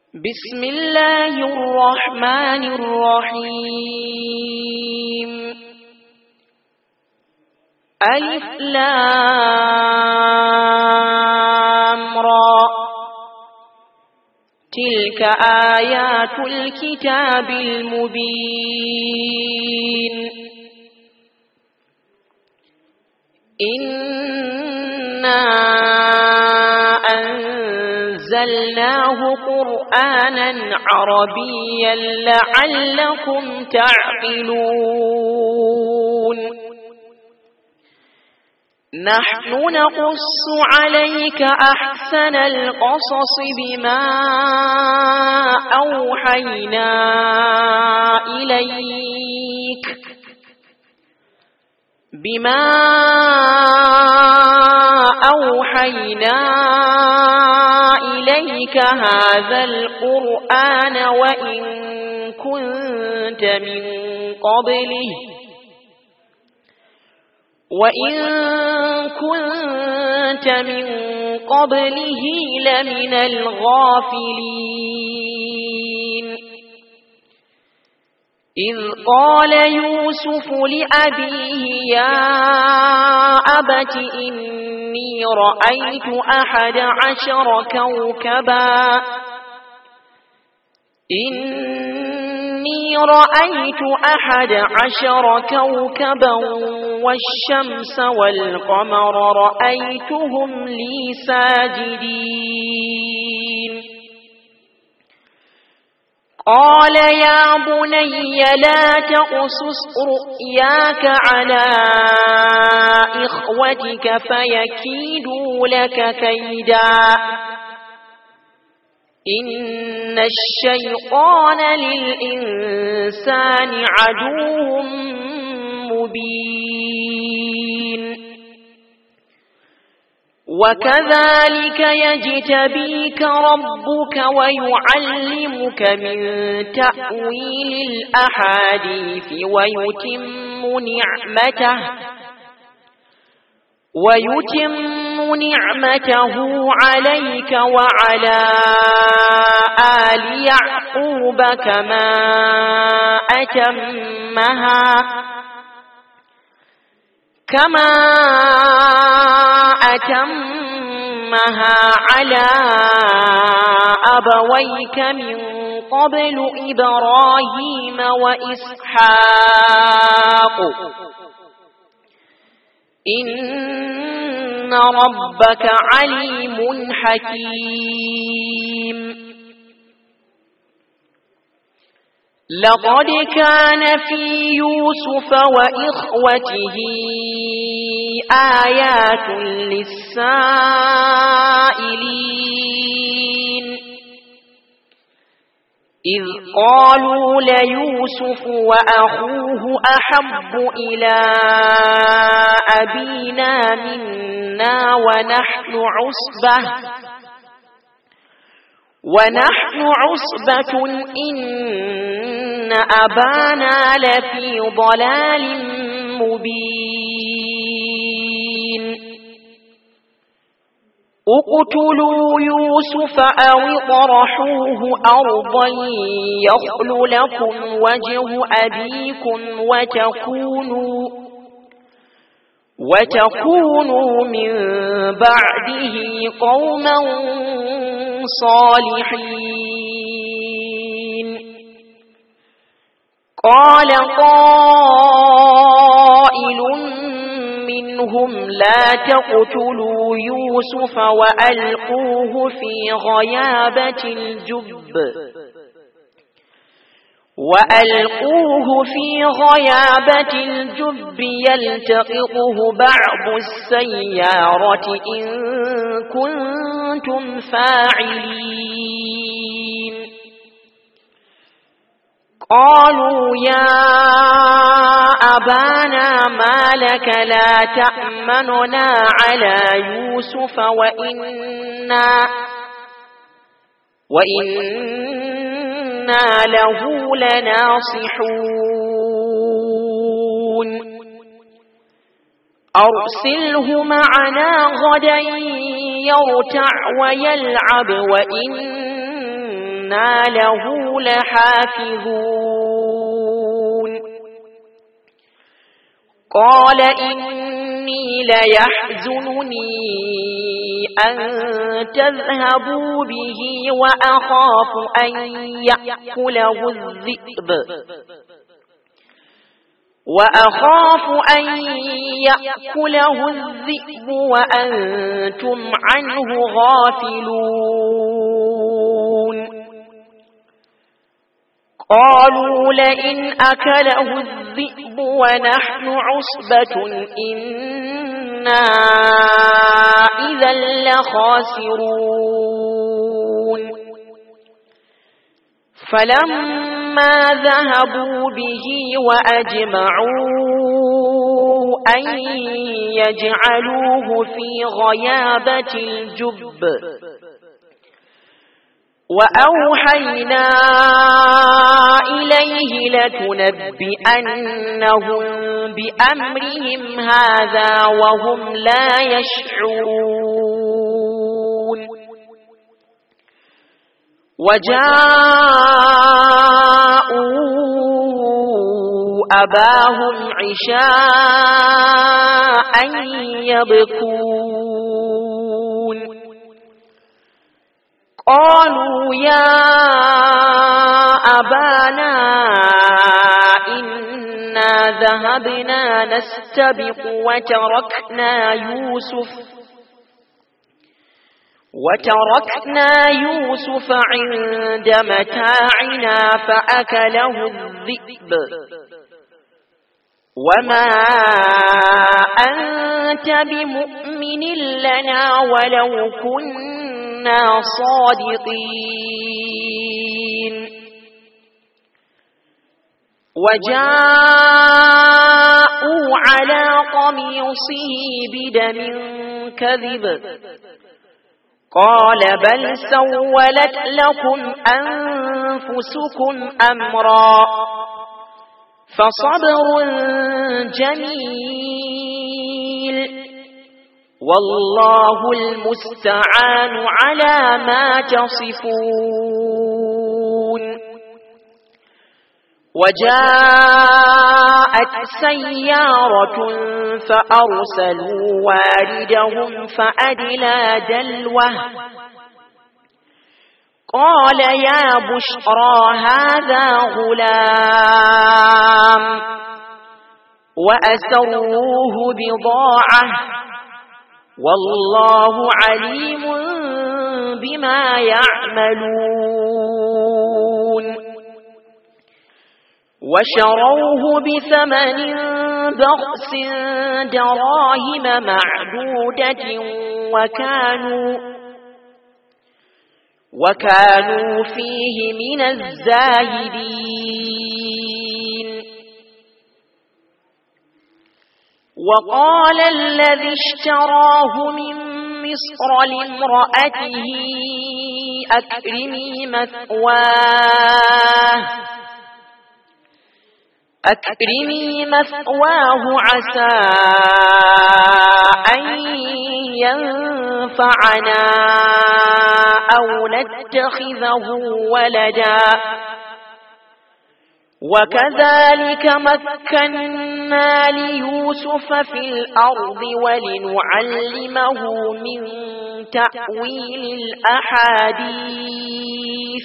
بسم الله الرحمن الرحيم ألف لام را تلك آيات الكتاب المبين إنا أنزلناه قرآنا عربيا لعلكم تعقلون نحن نقص عليك أحسن القصص بما أوحينا إليك هذا القرآن وإن كنت من قبله لمن الغافلين إذ قال يوسف لأبيه يا أبت إني رأيت 11 كوكبا والشمس والقمر رأيتهم لي ساجدين قال يا بني لا تقصص رؤياك على إخوتك فيكيدوا لك كيدا إن الشيطان للإنسان عدو مبين وكذلك يجتبيك ربك ويعلمك من تأويل الأحاديث ويتم نعمته عليك وعلى آل يعقوب كما أتمها على أبويك من قبل إبراهيم وإسحاق إن ربك عليم حكيم لقد كان في يوسف وإخوته آيات للسائلين إذ قالوا ليوسف وأخوه أحب إلى أبينا منا ونحن عصبة إن أبانا لفي ضلال مبين اقتلوا يوسف أو اطرحوه أرضا يخل لكم وجه أبيكم وتكونوا من بعده قوما صالحين قال قائل منهم لا تقتلوا يوسف وألقوه في غيابة الجب يلتقطه بعض السيارة إن كنتم فاعلين قالوا يا أبانا ما لك لا تأمننا على يوسف وإنا له لناصحون أرسله معنا غدا يرتع ويلعب وإنا وإنا له لحافظون قال إني ليحزنني أن تذهبوا به وأخاف أن يأكله الذئب وأنتم عنه غافلون قالوا لئن أكله الذئب ونحن عصبة إنا إذا لخاسرون فلما ذهبوا به وأجمعوا أن يجعلوه في غيابة الجب وأوحينا إليه لتنبئنهم بأمرهم هذا وهم لا يشعرون وجاءوا أباهم عشاء يبكون قالوا يا أبانا إنا ذهبنا نستبق وتركنا يوسف عند متاعنا فأكله الذئب وما أنت بمؤمن لنا ولو كنا صادقين وجاءوا على قميصه بدم كذب قال بل سولت لكم أنفسكم أمرا فصبر جميل والله المستعان على ما تصفون وجاءت سيارة فأرسلوا واردهم فأدلى دلوه قال يا بشرى هذا غلام وأسروه بضاعة والله عليم بما يعملون وشروه بثمن بخس دراهم معدودة وكانوا فيه من الزاهدين وقال الذي اشتراه من مصر لامرأته أكرمي مثواه عسى أن ينفعنا أو نتخذه ولدا وكذلك مكنا ليوسف في الأرض ولنعلمه من تأويل الأحاديث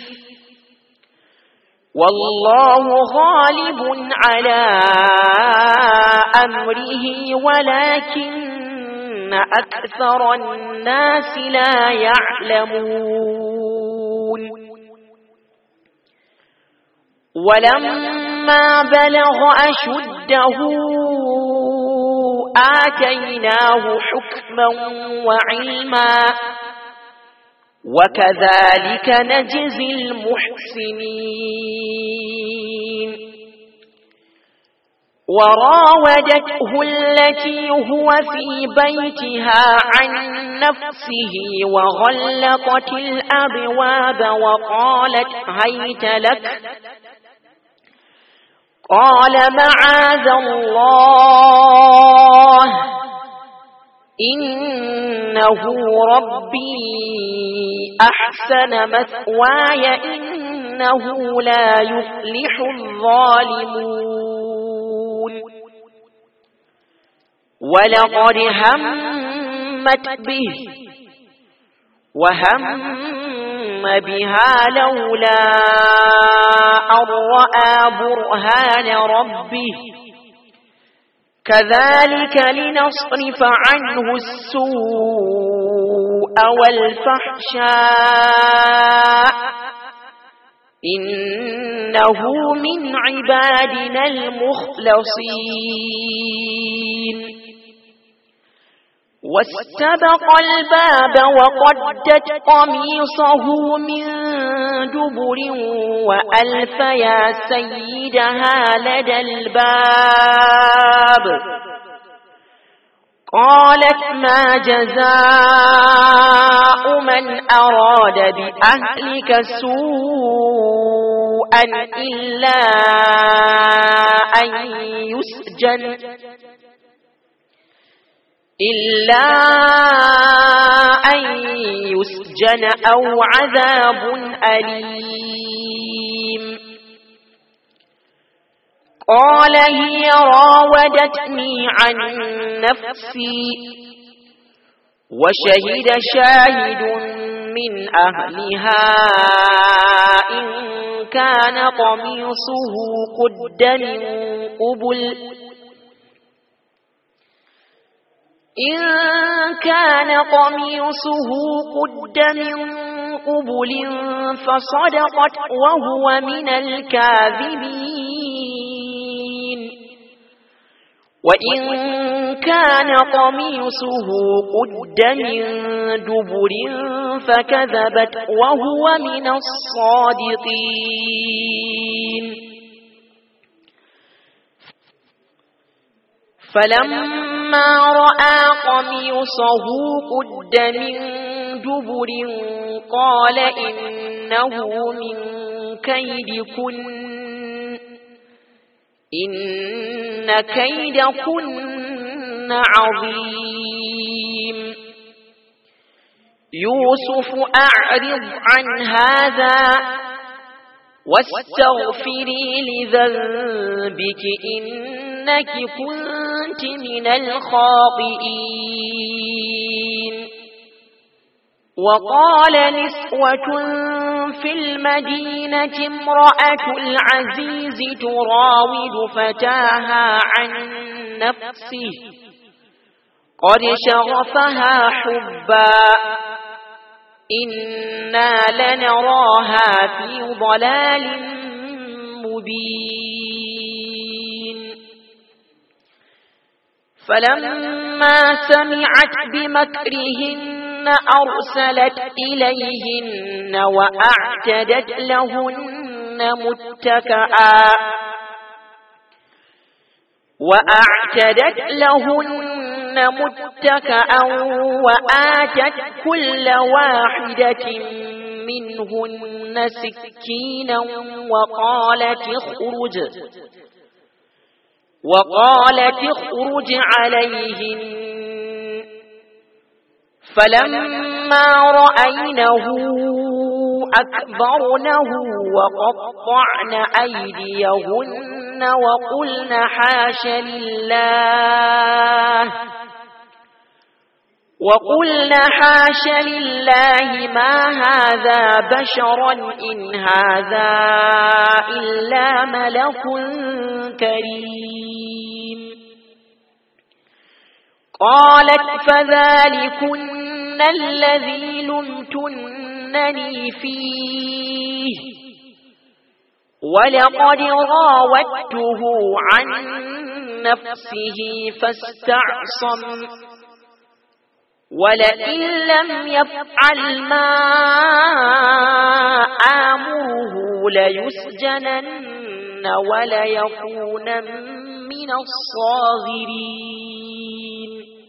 والله غالب على أمره ولكن أكثر الناس لا يعلمون ولما بلغ أشده آتيناه حكما وعلما وكذلك نجزي المحسنين وراودته التي هو في بيتها عن نفسه وغلقت الأبواب وقالت هيت لك قال معاذ الله إنه ربي أحسن مثواي إنه لا يفلح الظالمون ولقد همت به وهم بها لولا أن رأى برهان ربه كذلك لنصرف عنه السوء والفحشاء إنه من عبادنا المخلصين واستبق الباب وقدت قميصه من دبر وألف يا سيدها لدى الباب قالت ما جزاء من أراد بأهلك سوءا إلا أن يسجن أو عذاب أليم قال هي راودتني عن نفسي وشهد شاهد من أهلها إن كان قميصه قد من قبل فصدقت وهو من الكاذبين وإن كان قميصه قد من دبر فكذبت وهو من الصادقين فلما رأى قميصه قد من دبر قال إنه من كيدكن إن كيدكن عظيم يوسف أعرض عن هذا واستغفري لذنبك إنك كنت من الخاطئين وقال نسوة في المدينة امرأة العزيز تراود فتاها عن نفسه قد شغفها حبا إنا لنراها في ضلال مبين فلما سمعت بمكرهن أرسلت إليهن وأعتدت لهن متكأ وآتت كل واحدة منهن سكينا وقالت اخرج عليهن فلما رأينه أكبرنه وقطعن أيديهن وقلن حاش لله ما هذا بشرا إن هذا إلا ملك كريم قالت فذلكن الذي لمتنني فيه ولقد راودته عن نفسه فاستعصم ولئن لم يفعل ما آمره ليسجنن وليكونن من الصاغرين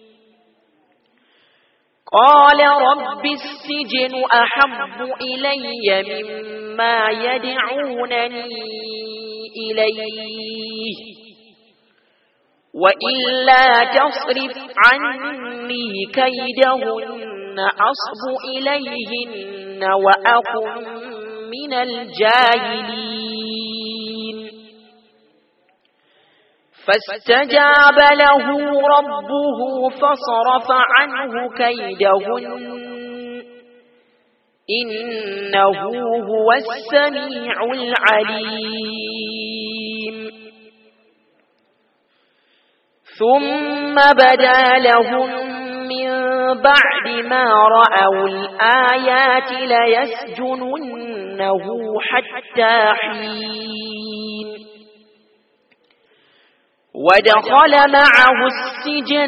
قال رب السجن أحب إلي مما يدعونني إليه وإلا تصرف عني كيدهن أصب إليهن وأكن من الجاهلين فاستجاب له ربه فصرف عنه كيدهن إنه هو السميع العليم ثم بدا لهم من بعد ما رأوا الآيات ليسجننه حتى حين ودخل معه السجن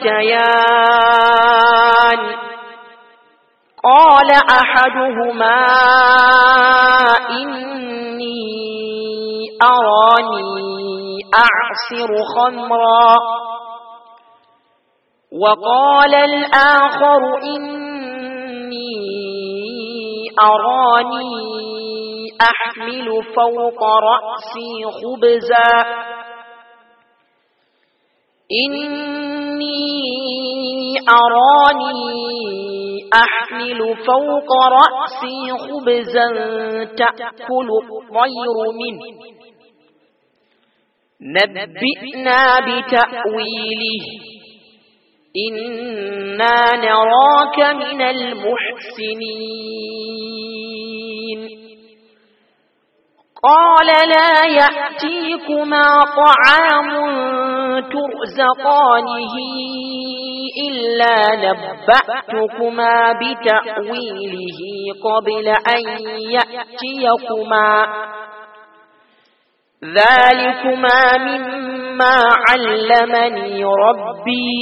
فتيان قال أحدهما إني أراني أعصر خمرا وقال الآخر إني أراني أحمل فوق رأسي خبزا إني أراني أحمل فوق رأسي خبزا تأكل الطير منه نبئنا بتأويله إنا نراك من المحسنين قال لا يأتيكما طعام ترزقانه إلا نبأتكما بتأويله قبل أن يأتيكما ذلكما مما علمني ربي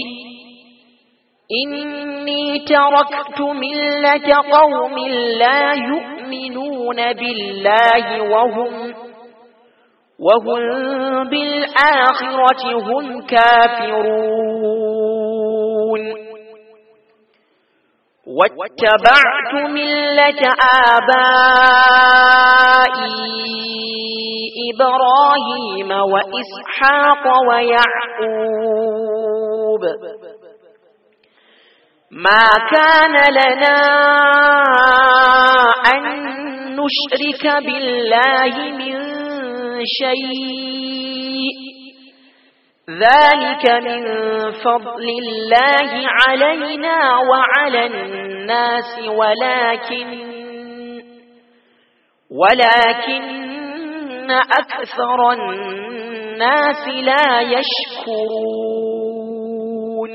إني تركت ملة قوم لا يؤمنون بالله وهم بالآخرة هم كافرون واتبعت ملة آبائي إبراهيم وإسحاق ويعقوب ما كان لنا أن نشرك بالله من شيء ذلك من فضل الله علينا وعلى الناس ولكن أكثر الناس لا يشكرون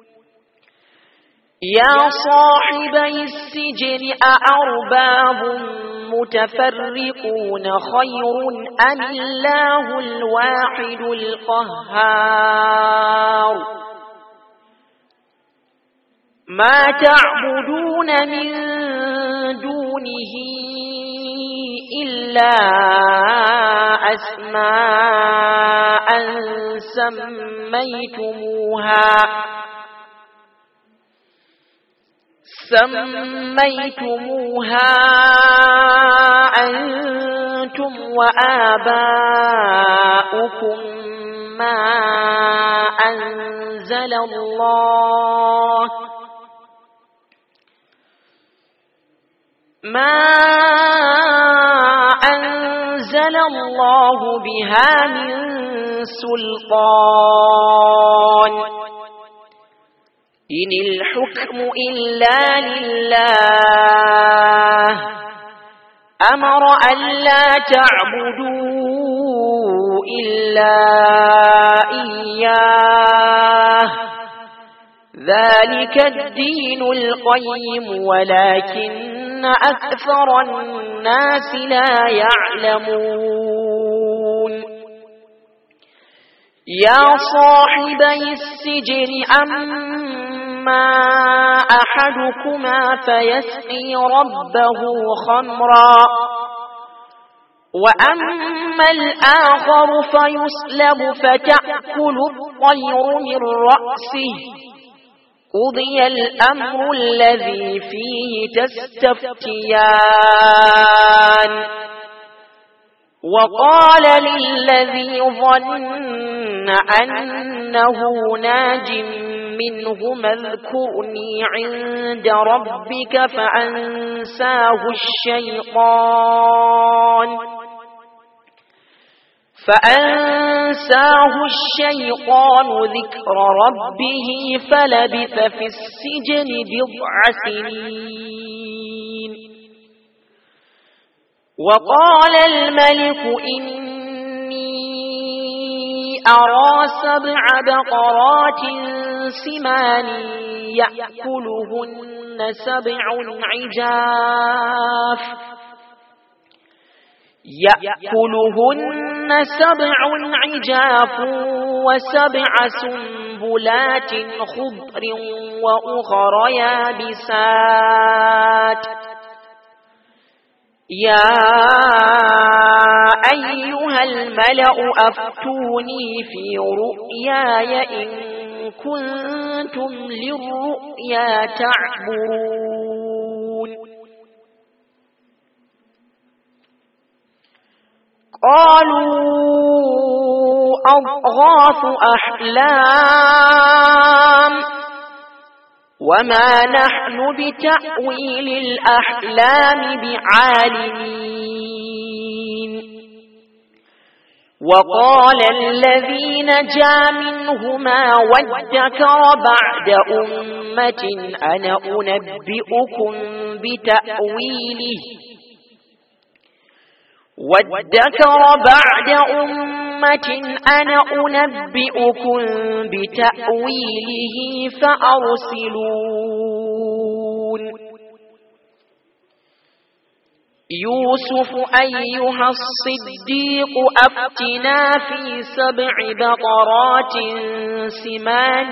يا صاحبي السجن أأرباب متفرقون خير أم الله الواحد القهار ما تعبدون من دونه إلا أسماء سميتموها أنتم وآباؤكم ما أنزل الله بها من سلطان إن الحكم إلا لله أمر ألا تعبدوا إلا إياه ذلك الدين القيم ولكن أكثر الناس لا يعلمون يا صاحبي السجن أما أحدكما فيسقي ربه خمرا وأما الآخر فيصلب فتأكل الطير من رأسه قضي الأمر الذي فيه تستفتيان وقال للذي ظن أنه ناج منهما اذكرني عند ربك فأنساه الشيطان ذكر ربه فلبث في السجن 9 سنين. وقال الملك إني أرى 7 بقرات سمان يأكلهن 7 عجاف و7 سنبلات خضر وأخر يابسات. يا أيها الملأ أفتوني في رؤياي إن كنتم للرؤيا تعبرون. قالوا أضغاث أحلام وما نحن بتأويل الأحلام بعالمين. وقال الذي نجا منهما وادكر بعد أمة أنا أنبئكم بتأويله فأرسلون. يوسف أيها الصديق أفتنا في 7 بقرات سمان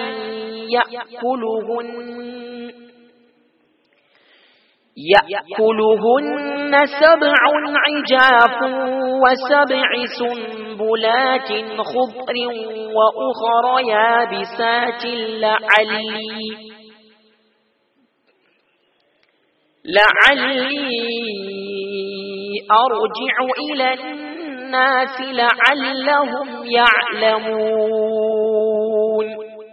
يأكلهن 7 عجاف و7 سنبلات خضر وأخر يابسات لعلي أرجع إلى الناس لعلهم يعلمون.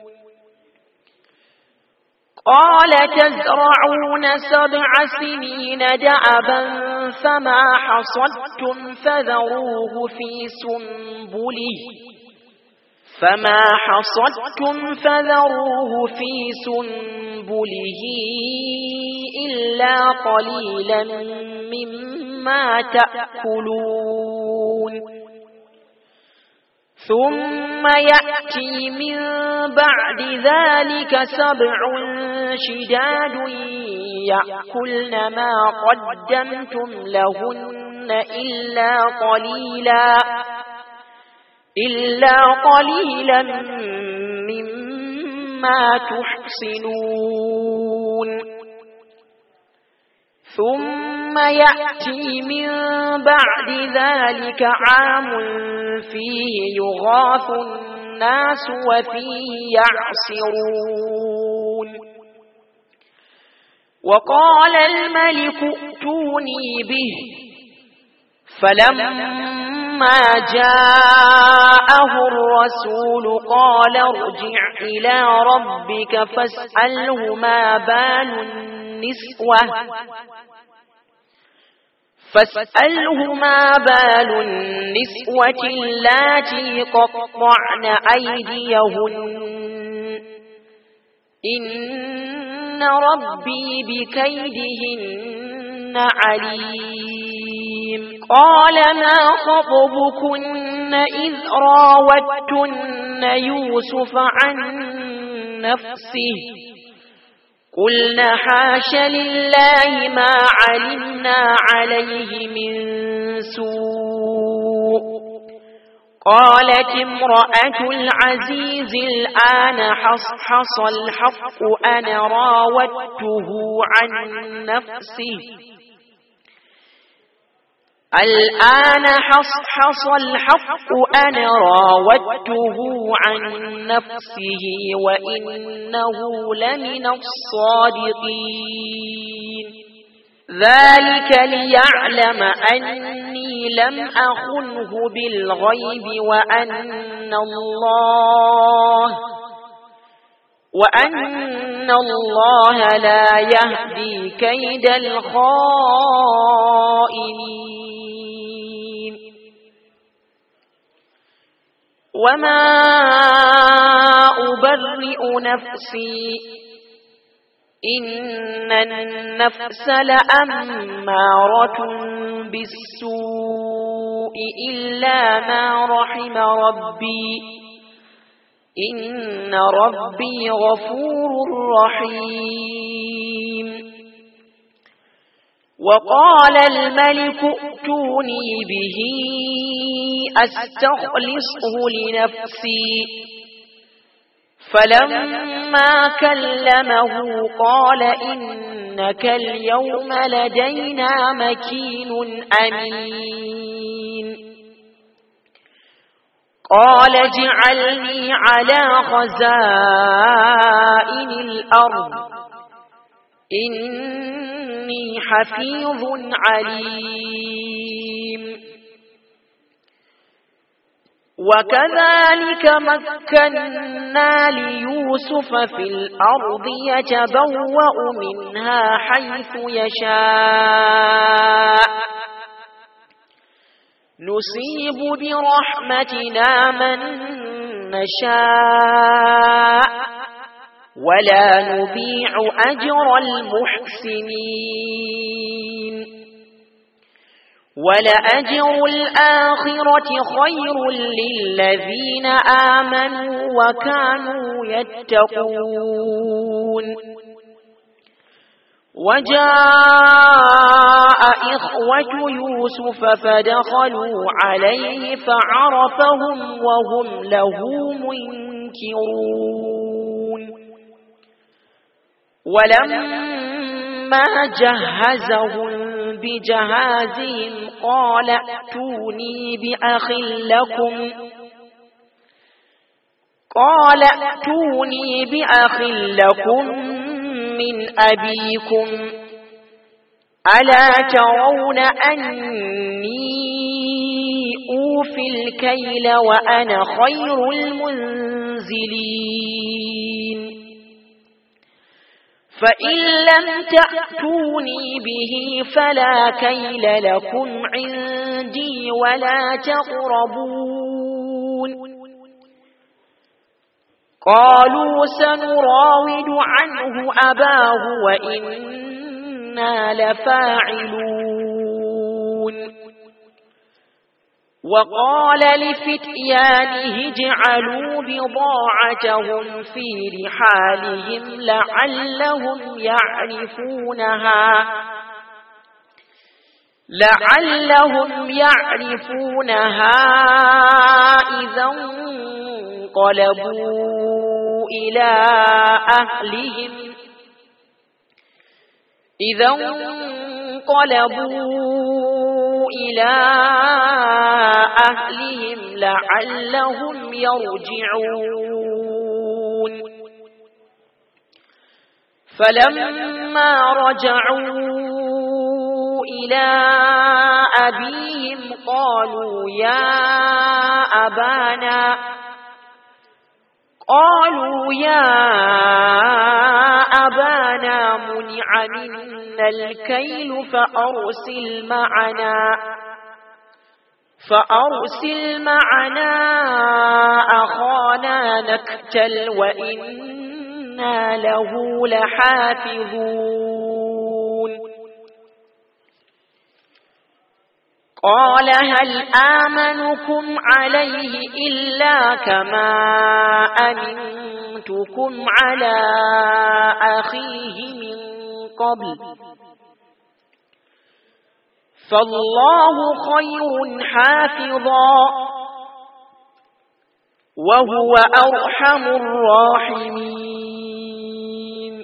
قال تزرعون 7 سنين دأبا فما حصدتم فذروه في سنبله إلا قليلا مما تأكلون. ثم يأتي من بعد ذلك 7 شداد يأكلن ما قدمتم لهن إلا قليلا مما تحصنون. ثم يأتي من بعد ذلك عام فيه يغاث الناس وفيه يعصرون. وقال الملك ائتوني به فلما جاءه الرسول قال ارجع إلى ربك فاسأله ما بال النسوة اللاتي قطعن أيديهن إن ربي بكيدهن عليم. قال ما خطبكن إذ راوتن يوسف عن نفسه قلنا حاش لله ما علمنا عليه من سوء. قالت امرأة العزيز الآن حصحص الحق أنا راودته عن نفسه وإنه لمن الصادقين. ذلك ليعلم أني لم أخنه بالغيب وأن الله لا يهدي كيد الخائنين وما أبرئ نفسي إن النفس لأمارة بالسوء إلا ما رحم ربي إن ربي غفور رحيم وقال الملك ائتوني به أستخلصه لنفسي فلما كلمه قال إنك اليوم لدينا مكين أمين قال اجعلني على خزائن الأرض إني حفيظ عليم وكذلك مكنا ليوسف في الأرض يتبوأ منها حيث يشاء نصيب برحمتنا من نشاء ولا نضيع أجر المحسنين ولأجر الآخرة خير للذين آمنوا وكانوا يتقون وجاء إخوة يوسف فدخلوا عليه فعرفهم وهم له منكرون ولما جهزهم بجهازهم قال ائتوني بأخ لكم من أبيكم ألا ترون أني أوفي الكيل وأنا خير المنزلين فإن لم تأتوني به فلا كيل لكم عندي ولا تقربون قالوا سنراود عنه أباه وإنا لفاعلون وقال لفتيانه اجعلوا بضاعتهم في رحالهم لعلهم يعرفونها إذا انقلبوا إلى أهلهم لعلهم يرجعون فلما رجعوا إلى أبيهم قالوا يا أبانا منع منا الكيل فأرسل معنا أخانا نكتل وإنا له لحافظون قال هل آمنكم عليه إلا كما أمنتكم على أخيه من قبل فالله خير حافظا وهو أرحم الراحمين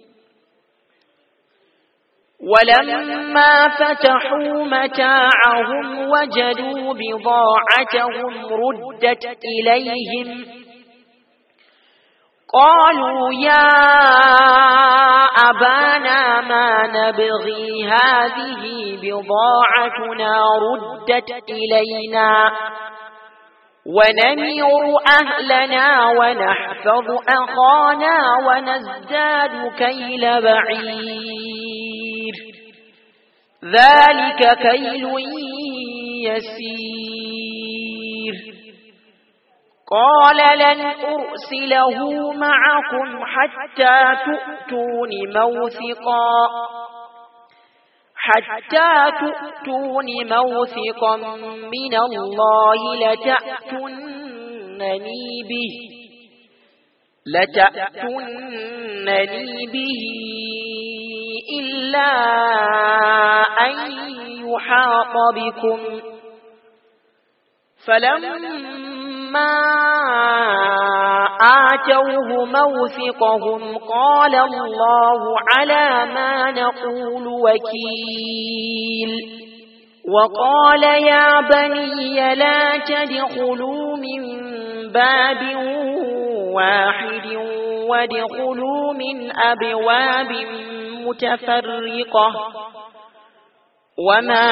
ولما فتحوا متاعهم وجدوا بضاعتهم ردت إليهم قالوا يا أبانا ما نبغي هذه بضاعتنا ردت إلينا ونمير أهلنا ونحفظ أخانا ونزداد كيل بعير ذلك كيل يسير قال لن أرسله معكم حتى تؤتون موثقا من الله لتأتونني به إلا أن يحاط بكم فلما آتوه موثقهم قال الله على ما نقول وكيل وقال يا بني لا تدخلوا من باب واحد وادخلوا من أبواب متفرقة وما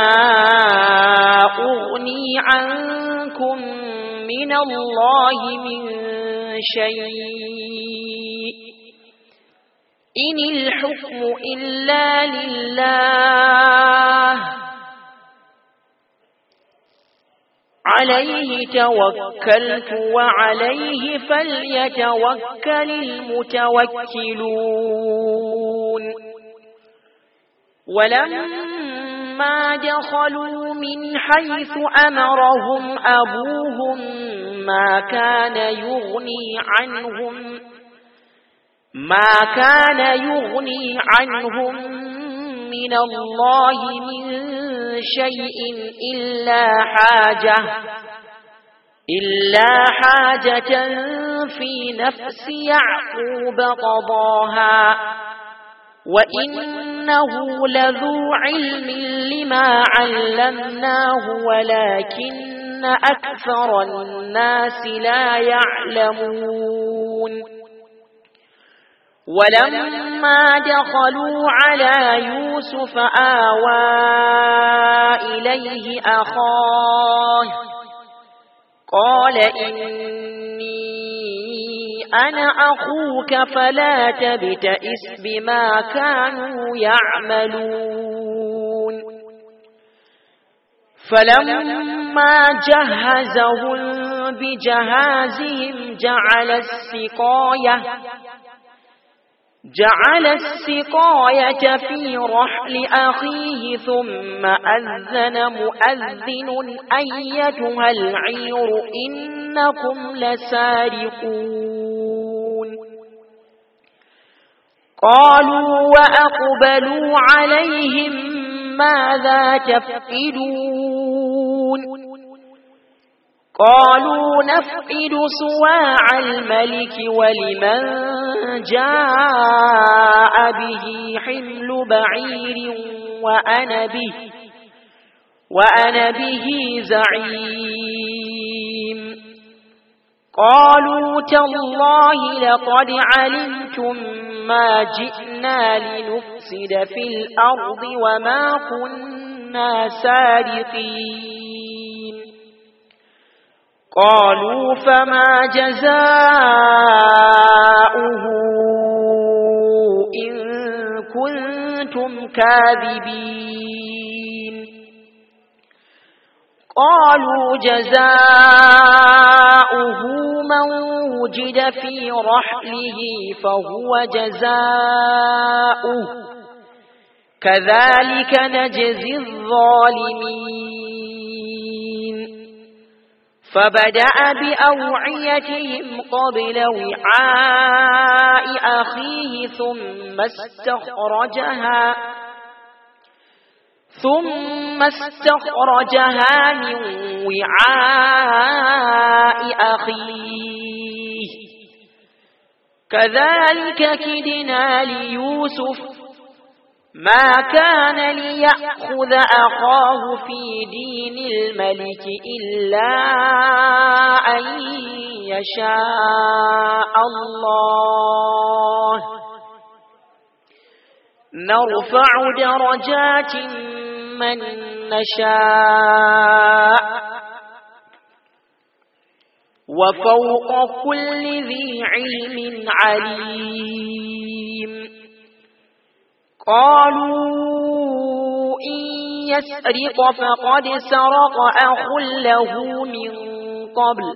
أغني عنكم من الله من شيء إن الحكم إلا لله عليه توكلت وعليه فليتوكل المتوكلون ولما دخلوا من حيث أمرهم أبوهم ما كان يغني عنهم من الله من شيء إلا حاجة في نفس يعقوب قضاها وإنه لذو علم لما علمناه ولكن أكثر الناس لا يعلمون ولما دخلوا على يوسف آوى إليه أخاه قال إني أنا أخوك فلا تبتئس بما كانوا يعملون فلما جهزهم بجهازهم جعل السقاية في رحل أخيه ثم أذن مؤذن أيتها العير إنكم لسارقون قالوا وأقبلوا عليهم ماذا تفقدون قالوا نفقد صواع الملك ولمن جاء به حمل بعير وأنا به زعيم قالوا تالله لقد علمتم ما جئنا لنفسد في الأرض وما كنا سارقين قالوا فما جزاؤه إن كنتم كاذبين قالوا جزاؤه من وجد في رحله فهو جزاؤه كذلك نجزي الظالمين فبدأ بأوعيتهم قبل وعاء أخيه ثم استخرجها من وعاء أخيه كذلك كدنا ليوسف ما كان ليأخذ أخاه في دين الملك إلا أن يشاء الله نرفع درجات من نشاء وفوق كل ذي علم عليم قالوا إن يسرق فقد سرق أخ له من قبل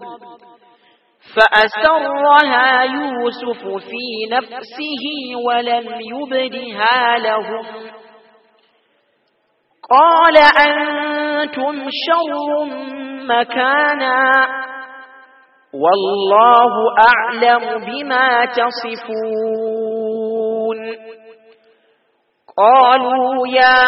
فأسرها يوسف في نفسه ولم يبدها لهم قال أنتم شر مكانا والله أعلم بما تصفون قالوا يا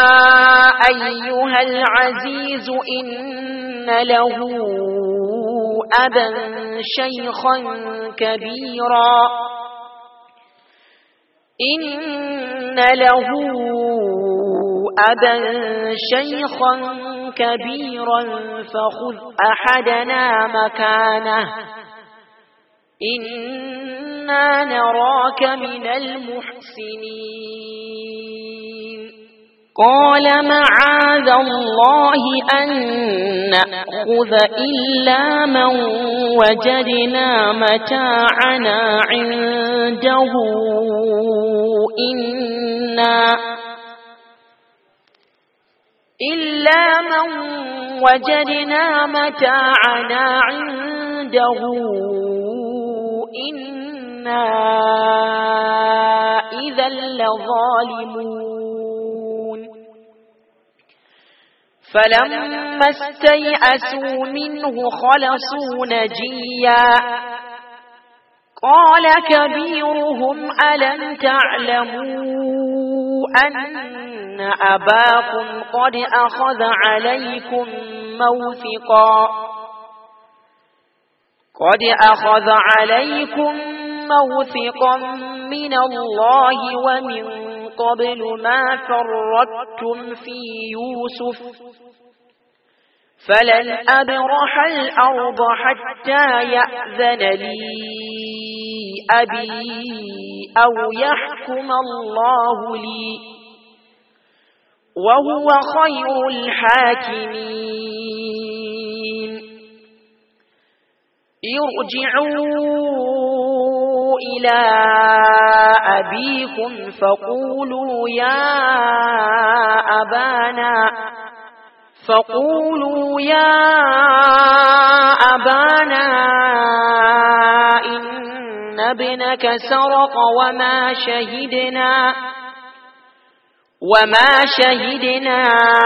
أيها العزيز إن له أبا شيخا كبيرا فخذ أحدنا مكانه إنا نراك من المحسنين قال معاذ الله أن نأخذ إلا من وجدنا متاعنا عنده إنا إذا لظالمون فلما استيئسوا منه خلصوا نجيا قال كبيرهم ألم تعلموا أن أباكم قد أخذ عليكم موثقا من الله ومن قبل ما فرطتم في يوسف فلن أبرح الأرض حتى يأذن لي أبي أو يحكم الله لي وهو خير الحاكمين ارجعوا إلى أبيكم فقولوا يا أبانا إن ابنك سرق وما شهدنا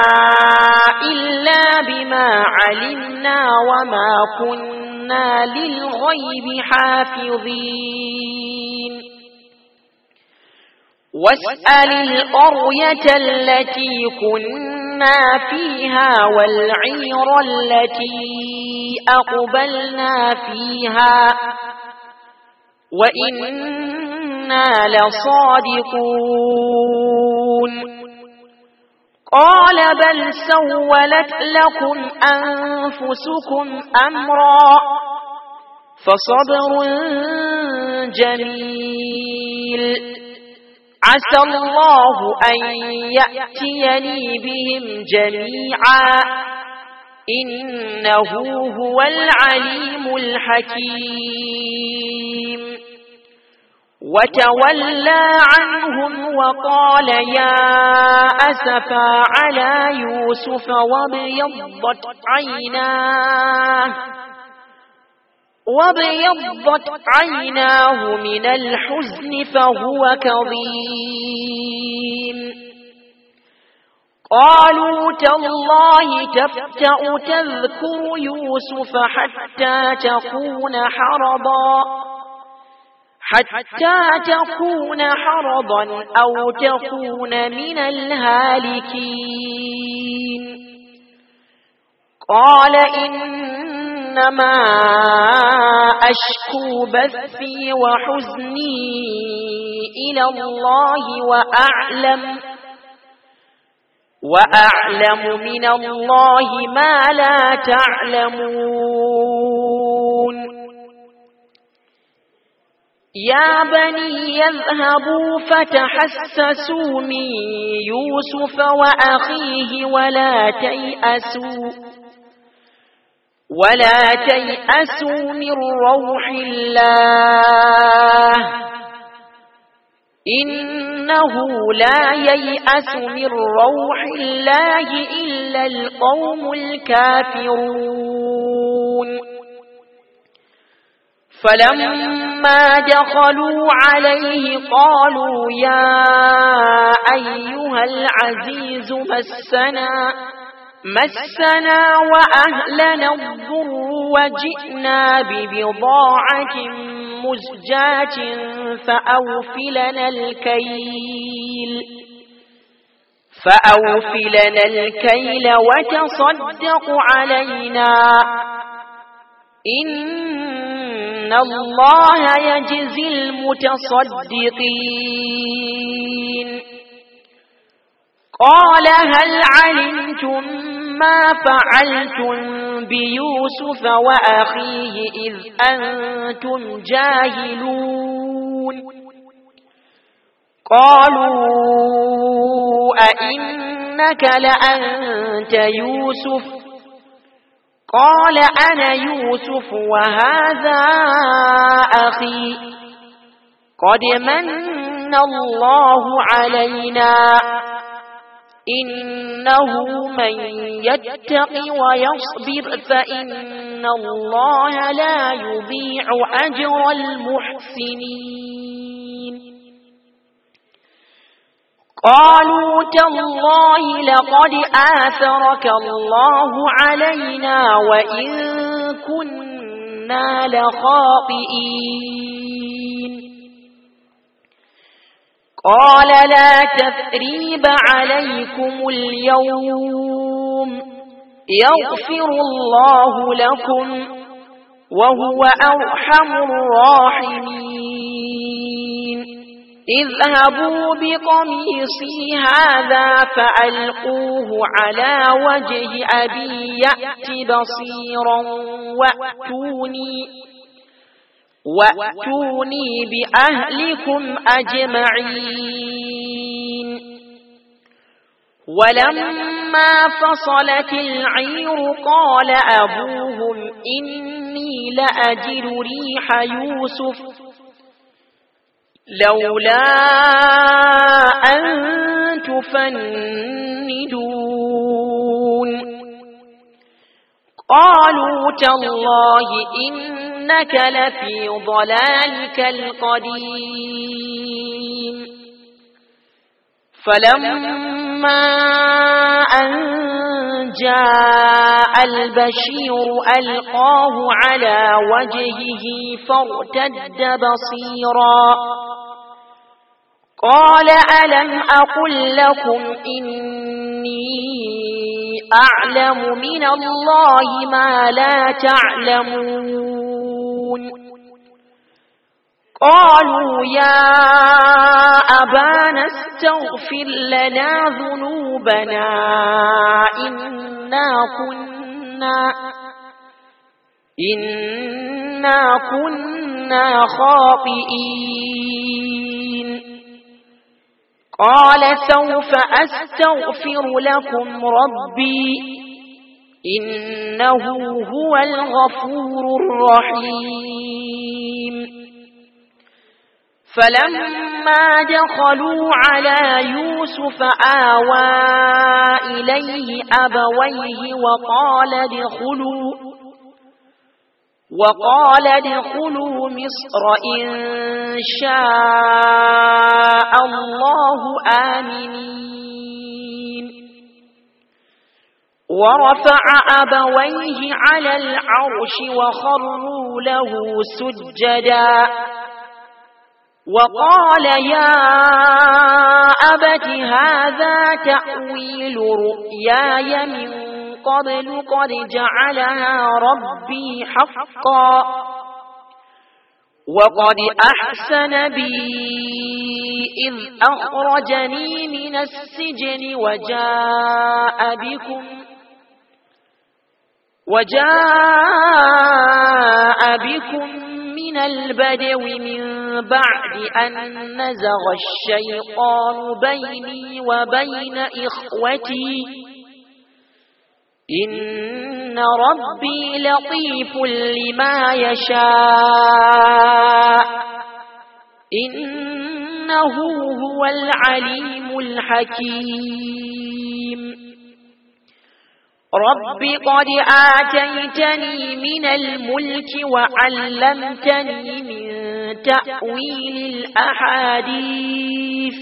إلا بما علمنا وما كنا للغيب حافظين واسأل القرية التي كنا فيها والعير التي أقبلنا فيها وإنا لصادقون قال بل سولت لكم أنفسكم أمرا فصبر جميل عسى الله أن يأتيني بهم جميعا إنه هو العليم الحكيم وتولى عنهم وقال يا أسفا على يوسف وابيضت عيناه من الحزن فهو كظيم قالوا تالله تفتأ تذكر يوسف حتى تكون حرضا أو تكون من الهالكين قال إنما أشكو بثي وحزني إلى الله وأعلم من الله ما لا تعلمون يا بني يذهبوا فتحسسوا من يوسف وأخيه ولا تيأسوا من روح الله إنه لا ييأس من روح الله إلا القوم الكافرون فلما دخلوا عليه قالوا يا أيها العزيز مسنا وأهلنا الضر وجئنا ببضاعة مزجاة فأوفلنا الكيل وتصدق علينا إن الله يجزي المتصدقين قال هل علمتم ما فعلتم بيوسف وأخيه إذ أنتم جاهلون قالوا أئنك لأنت يوسف قال أنا يوسف وهذا أخي قد من الله علينا إنه من يتق ويصبر فإن الله لا يضيع أجر المحسنين قالوا تالله لقد آثرك الله علينا وإن كنا لخاطئين قال لا تثريب عليكم اليوم يغفر الله لكم وهو أرحم الراحمين اذهبوا بقميصي هذا فألقوه على وجه أبي يأت بصيرا وأتوني بأهلكم أجمعين ولما فصلت العير قال أبوهم إني لأجد ريح يوسف لولا أن تفندون قالوا تالله إنك لفي ضلالك القديم فلما أن جاء البشير ألقاه على وجهه فارتد بصيرا قال ألم أقل لكم إني أعلم من الله ما لا تعلمون قالوا يا أبانا استغفر لنا ذنوبنا إنا كنا خاطئين قال سوف أستغفر لكم ربي إنه هو الغفور الرحيم فلما دخلوا على يوسف آوى إليه أبويه وقال ادخلوا مصر إن شاء الله آمنين ورفع أبويه على العرش وخروا له سجدا وقال يا أبت هذا تأويل رؤياي من قبل قد جعلها ربي حقا وقد أحسن بي إذ أخرجني من السجن وجاء بكم من من البدو من بعد أن نزغ الشيطان بيني وبين إخوتي إن ربي لطيف لما يشاء إنه هو العليم الحكيم رب قد آتيتني من الملك وعلمتني من تأويل الأحاديث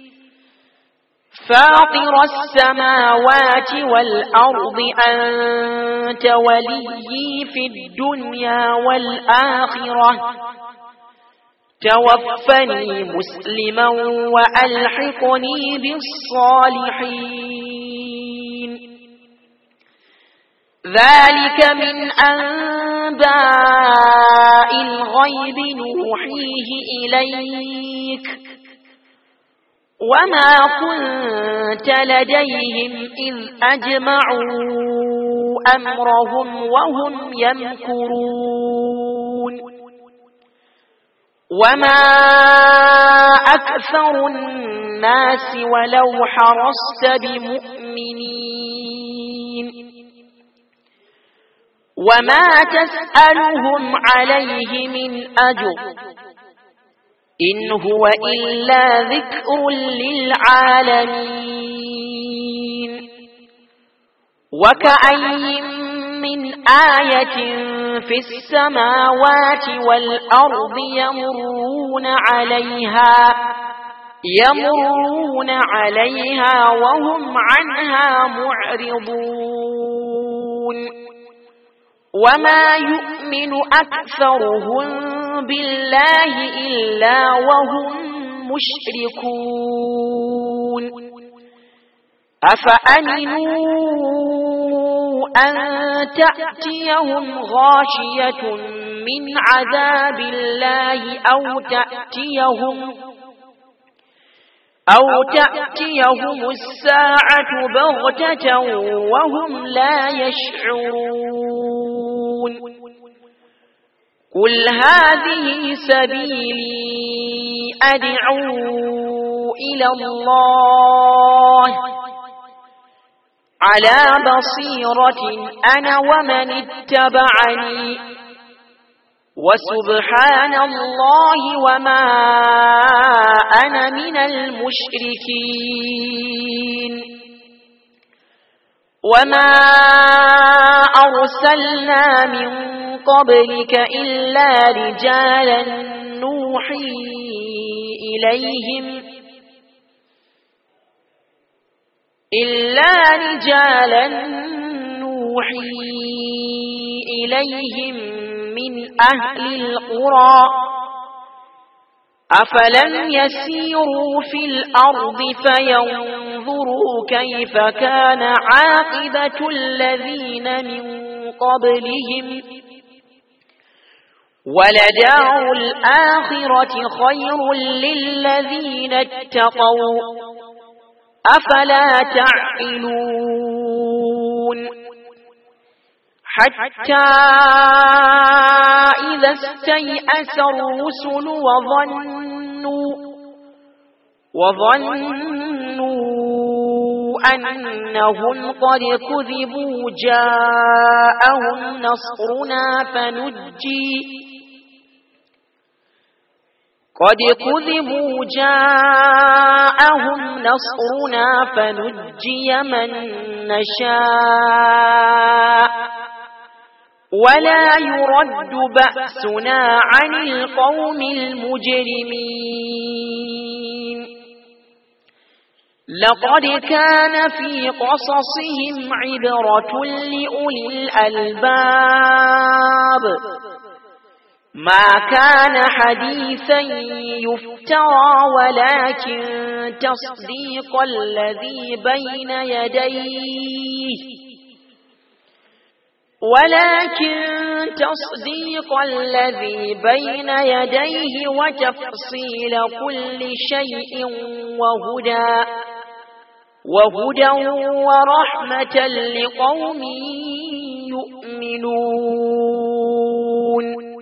فاطر السماوات والأرض أنت وليي في الدنيا والآخرة توفني مسلما وألحقني بالصالحين ذلك من أنباء الغيب نوحيه إليك وما كنت لديهم إذ أجمعوا أمرهم وهم يمكرون وما أكثر الناس ولو حرصت بمؤمنين وما تسألهم عليه من أجر إن هو إلا ذكر للعالمين وكأي من آية في السماوات والأرض يمرون عليها وهم عنها معرضون وما يؤمن أكثرهم بالله إلا وهم مشركون أفأمنوا أن تأتيهم غاشية من عذاب الله أو تأتيهم الساعة بغتة وهم لا يشعرون قل هذه سبيلي أدعو إلى الله على بصيرة أنا ومن اتبعني وسبحان الله وما أنا من المشركين وما أرسلنا من قبلك إلا رجالا نوحي إليهم من أهل القرى أفلم يسيروا في الأرض فينظروا كيف كان عاقبة الذين من قبلهم ولدار الآخرة خير للذين اتقوا أفلا تعقلون حتى إذا استيأس الرسل وظنوا أنهم قد كذبوا جاءهم نصرنا فنجي من نشاء ولا يرد بأسنا عن القوم المجرمين لقد كان في قصصهم عبرة لأولي الألباب ما كان حديثا يفترى ولكن تصديق الذي بين يديه وتفصيل كل شيء وهدى ورحمة لقوم يؤمنون